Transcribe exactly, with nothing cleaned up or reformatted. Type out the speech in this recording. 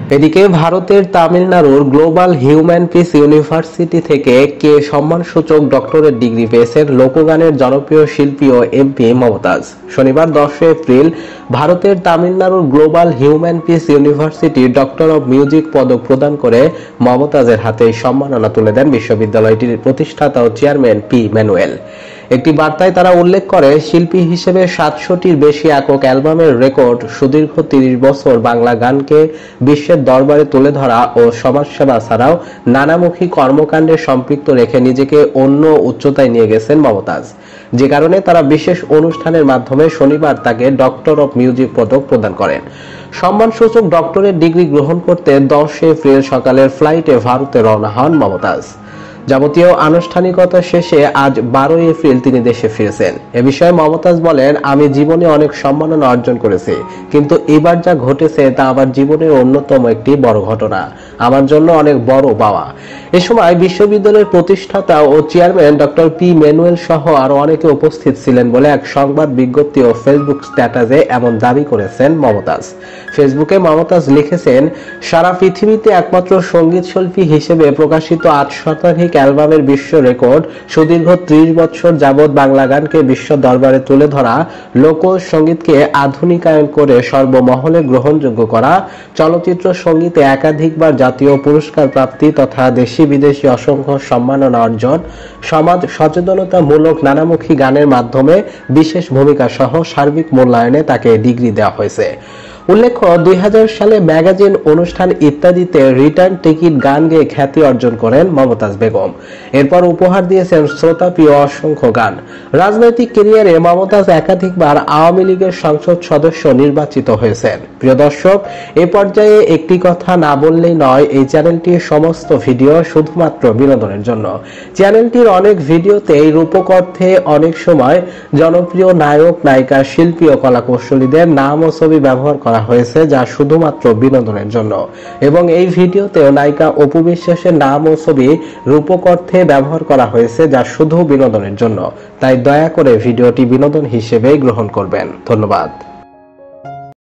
এদিকে ভারতের তামিলনাড়ুর গ্লোবাল হিউম্যান পিস ইউনিভার্সিটি থেকে কে সম্মানসূচক ডক্টরেট ডিগ্রি পেয়েছেন লোকগানের জনপ্রিয় শিল্পী ও এমপি মমতাজ। শনিবার দশই এপ্রিল ভারতের তামিলনাড়ুর global human peace university doctor of music পদক প্রদান করে মমতাজের হাতে সম্মাননা তুলে দেন বিশ্ববিদ্যালয়টির প্রতিষ্ঠাতা ও চেয়ারম্যান পি ম্যানুয়েল। একটি বার্তায় তারা উল্লেখ করে, শিল্পী হিসেবে সাতশোটির বেশি একক অ্যালবামের রেকর্ড, সুদীর্ঘ তিরিশ বছর বাংলা গানকে বিশ্বের দরবারে তুলে ধরা ও সমাজসেবা ছাড়াও নানামুখী কর্মকাণ্ডে সম্পৃক্ত রেখে নিজেকে অন্য উচ্চতায় নিয়ে গেছেন মমতাজ, যে কারণে তারা বিশেষ অনুষ্ঠানের মাধ্যমে শনিবার তাকে ডক্টর অব মিউজিক পদক প্রদান করেন। সম্মানসূচক ডক্টরেট ডিগ্রি গ্রহণ করতে দশই এপ্রিল সকালের ফ্লাইটে ভারতে রওনা হন মমতাজ। যাবতীয় আনুষ্ঠানিকতা শেষে আজ বারোই এপ্রিল তিনি দেশে ফিরেছেন। এ বিষয়ে মমতাজ বলেন, আমি জীবনে অনেক সম্মাননা অর্জন করেছি, কিন্তু এবার যা ঘটেছে তা আমার জীবনের অন্যতম একটি বড় ঘটনা, আমার জন্য অনেক বড় পাওয়া। এ সময় বিশ্ববিদ্যালয়ের প্রতিষ্ঠাতা ও চেয়ারম্যান ডক্টর পি ম্যানুয়েল সহ আরো অনেকে উপস্থিত ছিলেন বলে এক সংবাদ বিজ্ঞপ্তি ও ফেসবুক স্ট্যাটাসে এমন দাবি করেছেন মমতাজ। ফেসবুকে মমতাজ লিখেছেন, সারা পৃথিবীতে একমাত্র সঙ্গীত শিল্পী হিসেবে প্রকাশিত আট শতাধিক অ্যালবামের বিশ্ব রেকর্ড, সুদীর্ঘ ত্রিশ বছর যাবৎ বাংলা গানকে বিশ্ব দরবারে তুলে ধরা, লোক সঙ্গীতকে আধুনিকায়ন করে সর্বমহলে গ্রহণযোগ্য করা, চলচ্চিত্র সঙ্গীতে একাধিকবার জাতীয় পুরস্কার প্রাপ্তি তথা দেশি বিদেশি অসংখ্য সম্মাননা অর্জন, সমাজ সচেতনতামূলক নানামুখী গানের মাধ্যমে বিশেষ ভূমিকা সহ সার্বিক মূল্যায়নে তাকে ডিগ্রি দেওয়া হয়েছে। উল্লেখ্য, দুই হাজার সালে ম্যাগাজিন, অনুষ্ঠান ইত্যাদিতে রিটার্ন টিকিট গান গেয়ে খ্যাতি অর্জন করেন মমতাজ বেগম। এরপর উপহার দিয়েছেন শ্রোতা প্রিয় অসংখ্য গান। রাজনৈতিক ক্যারিয়ারে মমতাজ একাধিকবার আওয়ামী লীগের সংসদ সদস্য নির্বাচিত হয়েছেন। প্রিয় দর্শক, এ পর্যায়ে একটি কথা না বললেই নয়, এই চ্যানেলটির সমস্ত ভিডিও শুধুমাত্র বিনোদনের জন্য। চ্যানেলটির অনেক ভিডিওতে এই রূপক অর্থে অনেক সময় জনপ্রিয় নায়ক, নায়িকা, শিল্পী ও কলাকুশলীদের নাম ও ছবি ব্যবহার করা হয়েছে, যা শুধুমাত্র বিনোদনের জন্য। এবং এই ভিডিওতেও নায়িকা অপু বিশ্বাসের নাম ও ছবি রূপক অর্থে ব্যবহার করা হয়েছে, যা শুধু বিনোদনের জন্য। তাই দয়া করে ভিডিওটি বিনোদন হিসেবেই গ্রহণ করবেন। ধন্যবাদ।